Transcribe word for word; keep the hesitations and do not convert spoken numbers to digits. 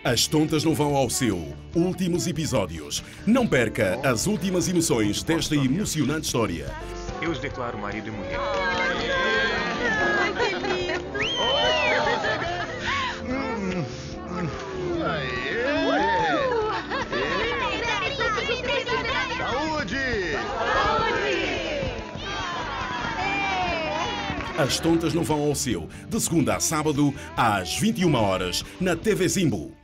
As tontas não vão ao seu. Últimos episódios. Não perca as últimas emoções desta emocionante história. Eu os declaro marido e mulher. Ai, que lindo! Saúde! As tontas não vão ao seu. De segunda a sábado, às vinte e uma horas, na T V Zimbo.